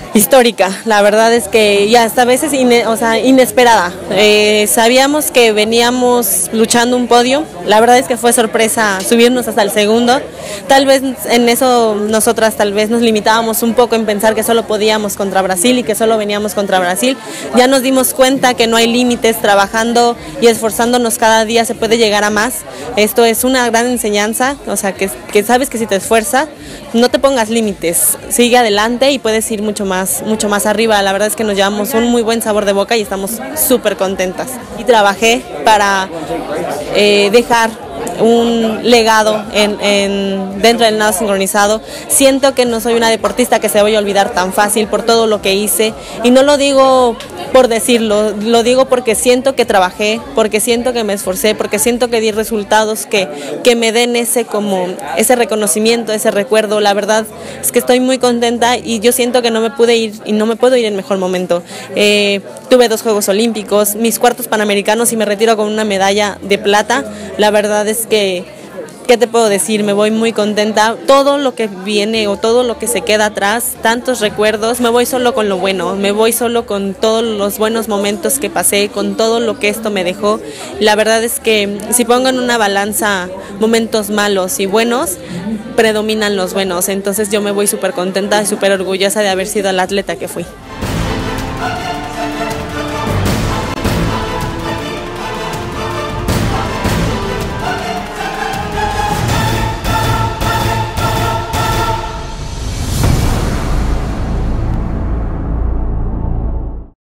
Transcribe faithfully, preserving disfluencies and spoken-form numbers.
Histórica, la verdad es que ya hasta a veces ine, o sea, inesperada. Eh, sabíamos que veníamos luchando un podio, la verdad es que fue sorpresa subirnos hasta el segundo. Tal vez en eso nosotras tal vez nos limitábamos un poco en pensar que solo podíamos contra Brasil y que solo veníamos contra Brasil. Ya nos dimos cuenta que no hay límites, trabajando y esforzándonos cada día se puede llegar a más. Esto es una gran enseñanza, o sea, que, que sabes que si te esfuerzas, no te pongas límites, sigue adelante y puedes ir mucho más, mucho más arriba. La verdad es que nos llevamos un muy buen sabor de boca y estamos súper contentas. Y trabajé para eh, dejar un legado en, en, dentro del nado sincronizado. Siento que no soy una deportista que se vaya a olvidar tan fácil por todo lo que hice, y no lo digo por decirlo, lo digo porque siento que trabajé, porque siento que me esforcé, porque siento que di resultados que, que me den ese, como, ese reconocimiento, ese recuerdo. La verdad es que estoy muy contenta y yo siento que no me pude ir y no me puedo ir en mejor momento. Eh, tuve dos Juegos Olímpicos, mis cuartos panamericanos y me retiro con una medalla de plata. La verdad es que, ¿qué te puedo decir? Me voy muy contenta. Todo lo que viene o todo lo que se queda atrás, tantos recuerdos, me voy solo con lo bueno, me voy solo con todos los buenos momentos que pasé, con todo lo que esto me dejó. La verdad es que si pongo en una balanza momentos malos y buenos, predominan los buenos. Entonces yo me voy súper contenta y súper orgullosa de haber sido la atleta que fui.